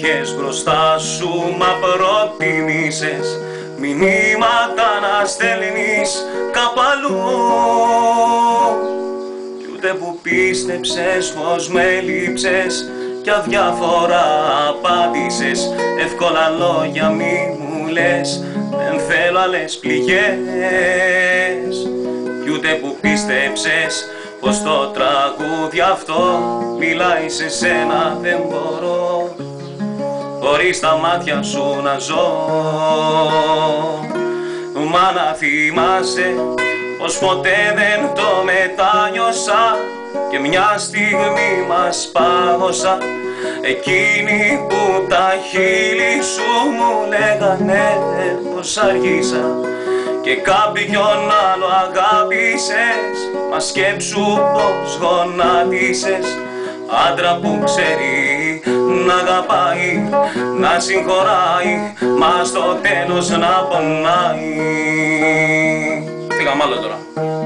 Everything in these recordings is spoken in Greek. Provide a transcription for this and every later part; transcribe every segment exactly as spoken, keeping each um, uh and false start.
είχες μπροστά σου, μα προτιμήσες μηνύματα να στέλνεις κάπου αλλού. Κι ούτε που πίστεψες πως με λείψες κι αδιάφορα απάντησες. Εύκολα λόγια μη μου λες, δεν θέλω άλλες πληγές. Κι ούτε που πίστεψες πως το τραγούδι αυτό μιλάει σε σένα, δεν μπορώ χωρίς τα μάτια σου να ζω. Μα να θυμάσαι πως ποτέ δεν το μετάνιωσα και μια στιγμή μας πάγωσα, εκείνη που τα χείλη σου μου λέγανε πως αργήσα και κάποιον άλλο αγάπησες. Μα σκέψου πως γονάτισες άντρα που ξέρει να αγαπάει, να συγχωράει, μα στο τέλος να πονάει. Φύγαμε άλλο τώρα.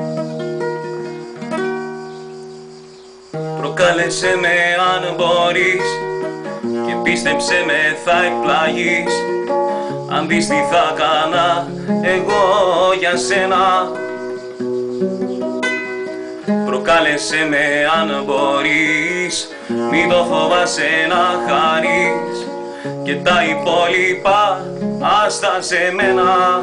Προκάλεσε με αν μπορείς και πίστεψε με θα εκπλαγείς. Αν δεις τι θα κάνα εγώ για σένα. Προκάλεσε με αν μπορείς, μην το φοβάσαι να χάνεις και τα υπόλοιπα άστα σε μένα.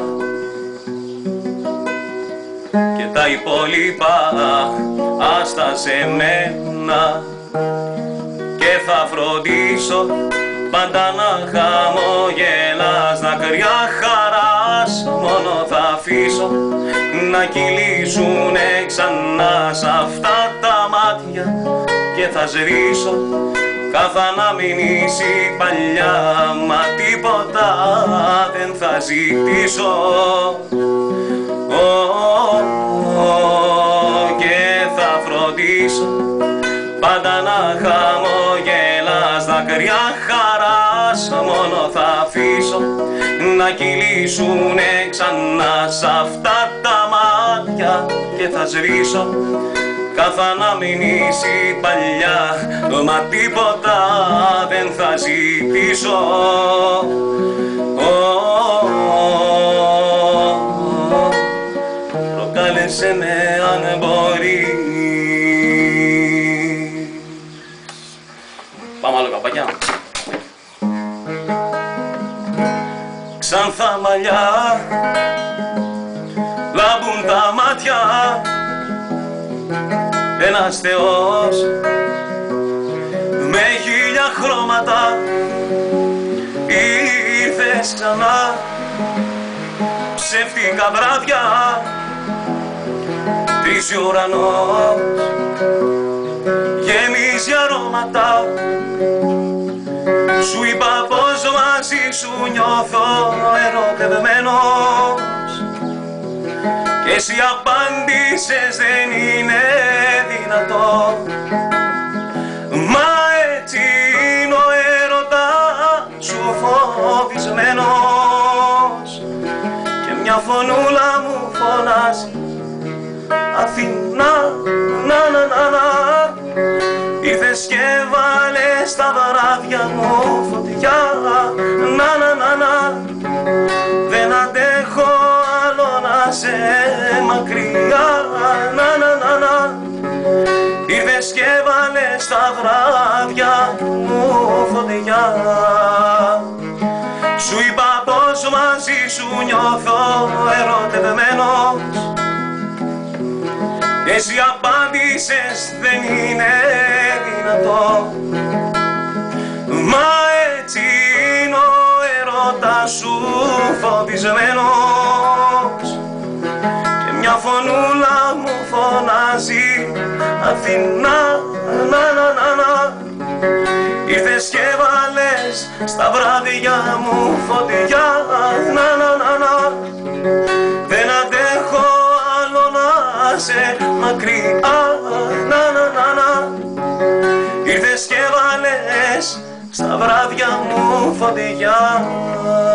Και τα υπόλοιπα άστα σε μένα. Και θα φροντίσω πάντα να χαμογελάς, δάκρυα χαράς μόνο θα αφήσω να κυλήσουνε ξανά σ' αυτά τα μάτια και θα σβήσω καθ' αναμνήσεις η παλιά, μα τίποτα δεν θα ζητήσω. Oh, oh, και θα φροντίσω πάντα να χαμογελάς, δάκρυα χαράς μόνο θα αφήσω να κυλήσουνε ξανά σ' αυτά τα μάτια και θα σβήσω καθ' αναμνήσεις η παλιά, μα τίποτα δεν θα ζητήσω. Oh, oh, oh, προκάλεσε με αν μπορείς. Πάμε άλλο καπάκια. Ξανθά μαλλιά, λάμπουν τα μάτια, ένας θεός με χίλια χρώματα ήρθες ξανά, ψεύτικα βράδια, τρεις ουρανός γεμίζει αρώματα. Σου είπα πως μαζί σου νιώθω ερωτευμένος και εσύ απάντησες δεν είναι δυνατό. Μα έτσι είναι ο έρωτας σου φοβισμένος και μια φωνούλα μου φωνάζει Αθηνά, να να να να. Ήρθες και βάλες τα βράδια μου φωτιά, να να να να. Δεν αντέχω άλλο να σε μακριά, να να να να. Ήρθες και βάλες τα βράδια μου φωτιά. Σου είπα πως μαζί σου νιώθω ερωτευμένος και εσύ απάντησες δεν είναι δυνατό. Μα έτσι είναι ο έρωτας σου φωτισμένος και μια φωνούλα μου φωνάζει Αθηνά, να να να να. Ήρθες και βάλες στα βράδια μου φωτιά, να να να να. Δεν αντέχω άλλο να σε μακριά, να να να να. Ήρθες και βάλες στα βράδια μου φωτιά.